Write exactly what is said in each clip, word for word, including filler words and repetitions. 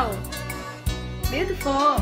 Wow! Beautiful!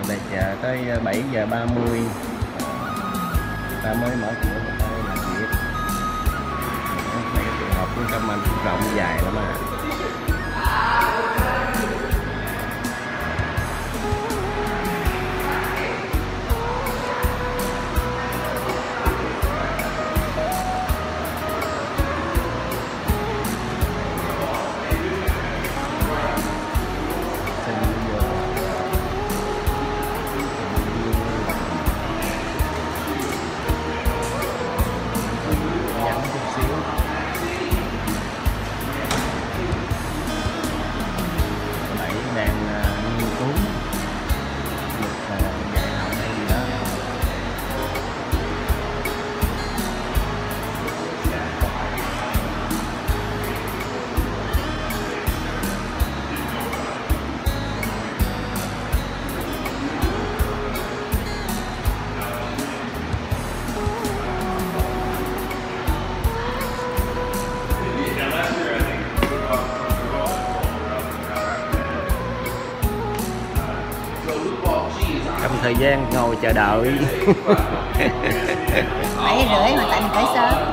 Đây chờ tới bảy giờ ba mươi ta mới mở cửa người ta làm việc. Đây cái trường học của Cam Anh cũng rộng dài lắm à. Trong thời gian ngồi chờ đợi bảy rưỡi mà tại mình tới sớm.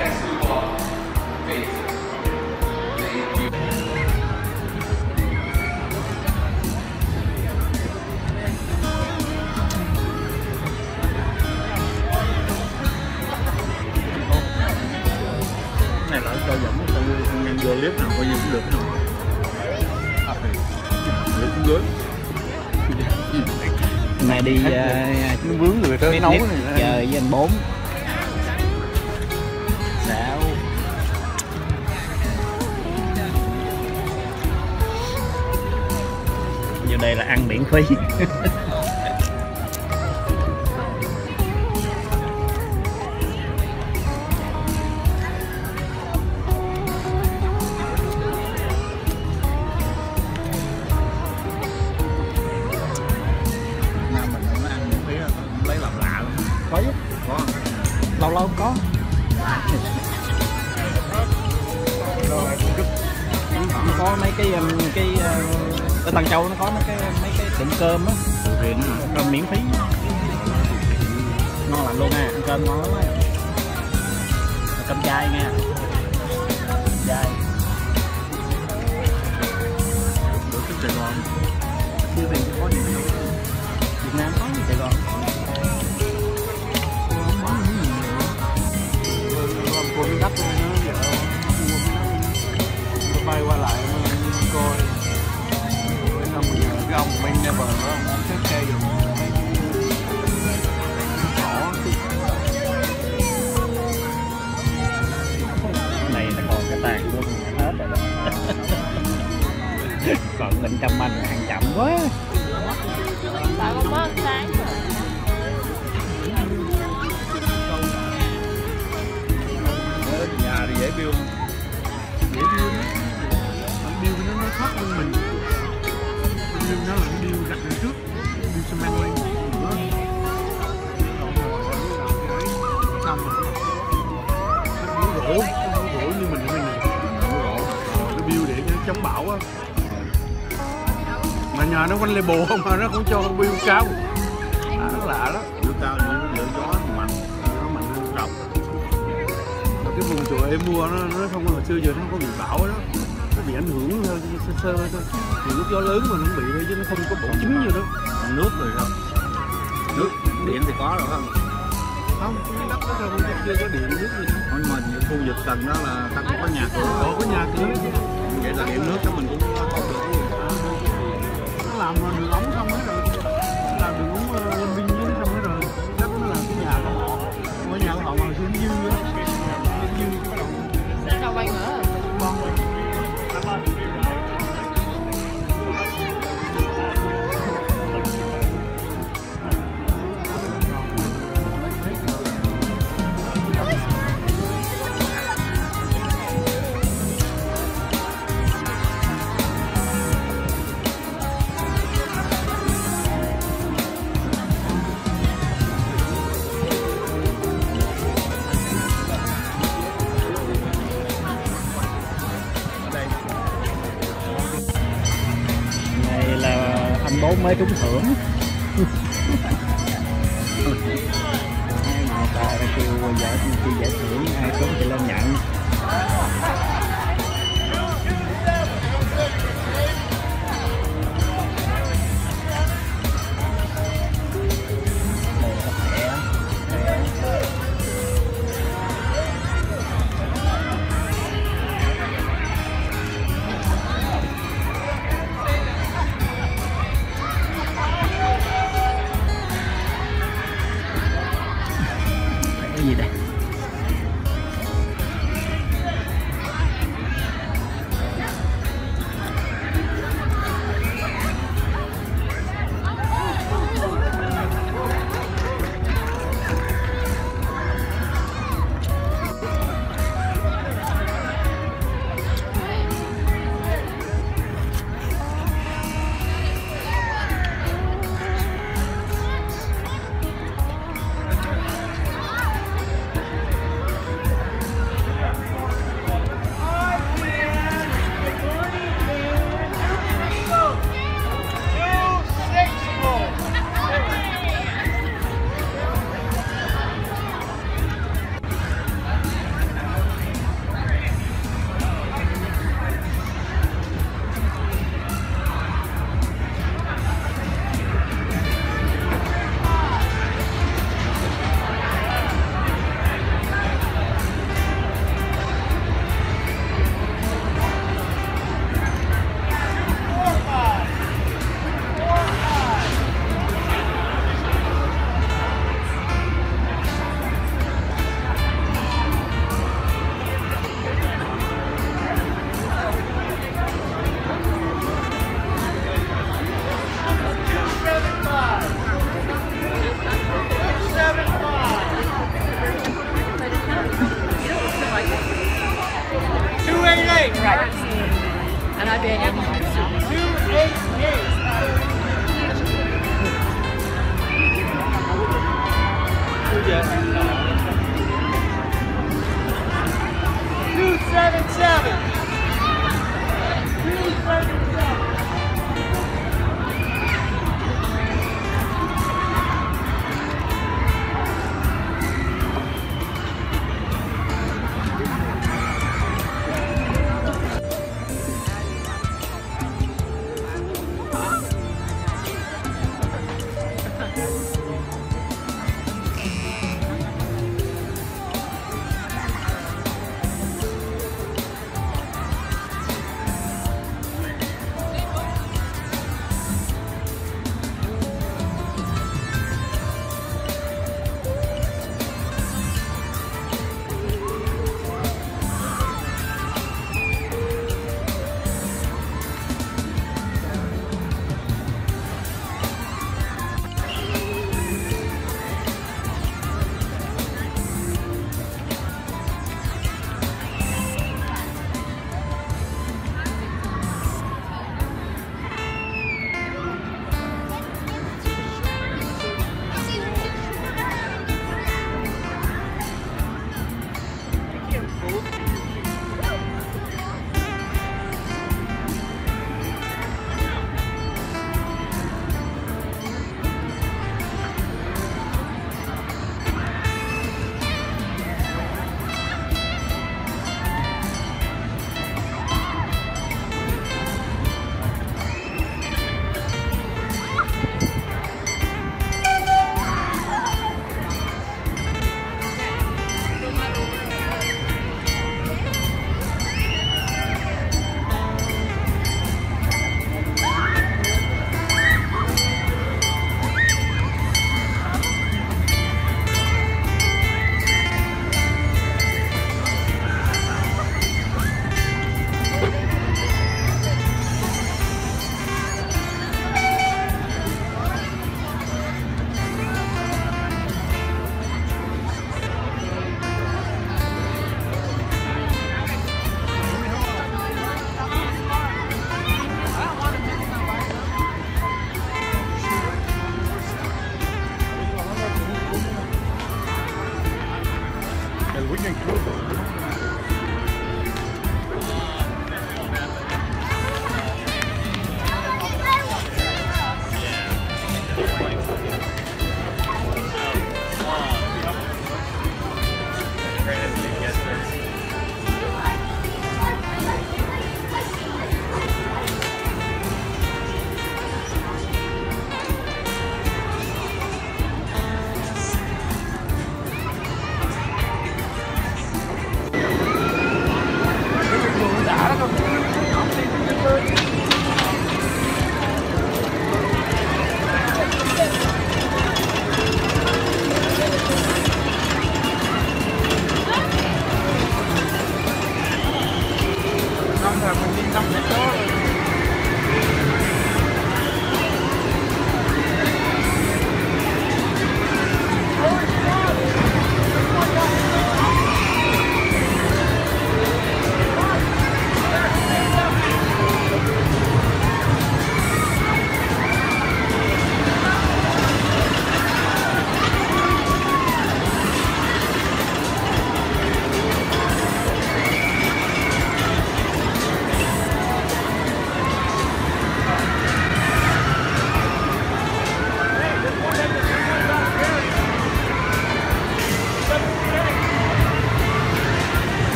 Này là cho dẫn con nhân vô clip nào coi như cũng được không? Được cũng được. Này đi uh, vướng người tới nấu này chờ với anh Bốn Sáu vô đây là ăn miễn phí. Có chứ, có. Lâu lâu có. Nó có mấy cái cái ở Tân Châu nó có mấy cái mấy cái tiệm cơm á, cơm miễn phí, ngon lành luôn à, ăn cơm ngon lắm á, cơm chay nha, chay. Được cái Sài Gòn, Siêu tiền có gì đâu, Việt Nam có gì Sài Gòn. cô đi đắp nó vợ nó bay qua lại coi mấy năm bây giờ cái ông bên never đó ông xếp xe dùng Cái này là còn cái tàn của hết rồi đó. Còn bên Cam Anh ăn chậm quá. Tại con mới ăn sáng rồi. nhà thì dễ build dễ build nó build nó nó khác hơn mình, build nó là nó build đặt lên trước, build cement lên nữa xong rồi nó gỗ nó gỗ như mình mình nó gỗ nó build để nó chống bão á, mà nhà nó quanh label không mà nó cũng cho build cao, à, nó lạ đó, build cao thì nó lựa gió mạnh, nó mạnh hơn rộng. Cái vùng chùa em mua nó nó không hồi xưa giờ nó không có bị bão đó, nó bị ảnh hưởng thôi sơ sơ thôi, thì lúc gió lớn mà nó bị thôi chứ nó không có bổ chính gì đâu. Còn nước rồi không? Nước điện thì có rồi không? Không, cái đất đó không chưa có điện nước gì. Nhưng mà những khu vực gần đó là ta cũng có nhà cửa. Ồ, có nhà cửa. Vậy là điện nước đó mình cũng không được. Nó làm đường ống xong hết rồi, nó làm đường ống lâm binh với xong hết rồi, đất nó làm cái nhà của họ, cái nhà của họ mà xưa nó dư nữa. Sao quay nữa? Bố mới trúng thưởng Người ta đã kêu giải kêu giải thưởng ai trúng thì lên nhận. Cái gì đây?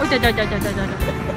trời trời trời trời trời trời.